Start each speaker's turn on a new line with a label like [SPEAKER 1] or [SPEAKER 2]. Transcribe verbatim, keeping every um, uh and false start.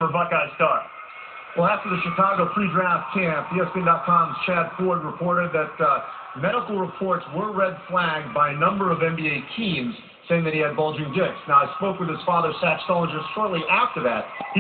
[SPEAKER 1] for Buckeye Star.
[SPEAKER 2] Well, after the Chicago pre-draft camp, E S P N dot com's Chad Ford reported that uh, medical reports were red flagged by a number of N B A teams saying that he had bulging discs. Now, I spoke with his father, Sullinger, shortly after that.